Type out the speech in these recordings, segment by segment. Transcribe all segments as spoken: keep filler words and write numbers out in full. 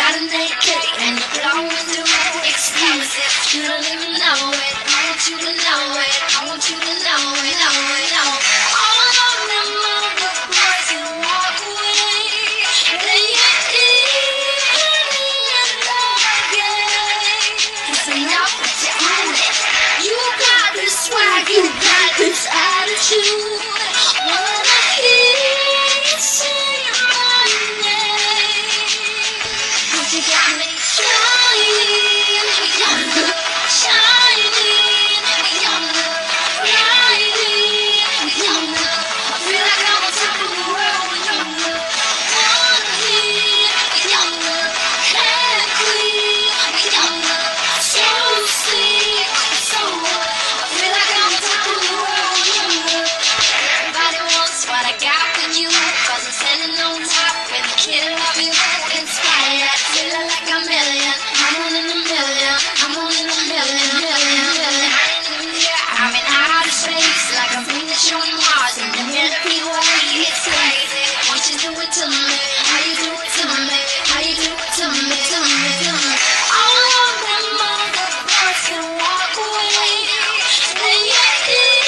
Body naked and you're blowing through. Exclusive, you don't even know it. I want you to know it. I want you to know it, know it, know it. All of them other boys can walk away. They ain't in love again. Cause they know that you own it. You got this swag, you got this attitude. Wanna hear you say my name. Cause you got me shining, younger, shining, younger, riding, younger. I feel like I'm on top of the world, younger. Wanna hear younger, hair clean, younger, so slick, so what? I feel like I'm on top of the world, younger. Everybody wants what I got with you, cause I'm standing on top with a kid of you. Inspired, feeling like a million. I'm one in a million. I'm one in a million, million, million. I ain't even here. I'm in outer space, like I'm Venus on Mars. In the Milky Way, it's crazy. What you do it to me? How you do it to me? How you do it to me? To me, to me. All of them other boys can walk away. They ain't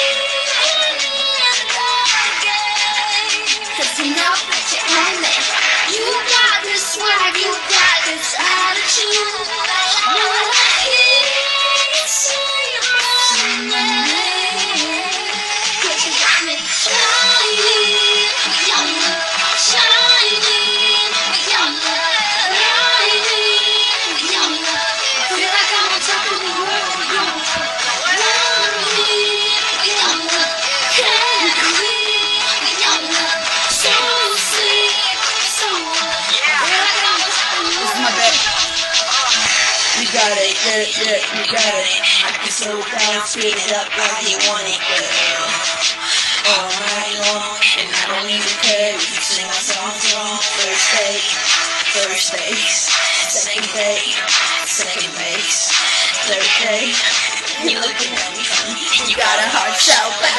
in love again. Cause you know that you own it. You got this swag, you got this attitude. Wanna hear you say my name. Cause you got me shining, younger, shining, younger, riding, younger. I feel like I'm on top of the world, younger. Wanna hear younger, hair clean, younger, so slick, so what? I feel like I'm on top of the This is world. my baby. You got it, yeah, yeah, you got it. I can slow down, speed it up like you want it, girl. All night long, and I don't even care if you sing my songs wrong. First day, first base, second day, second base, third day. You looking at me funny, you got a hard shell, baby.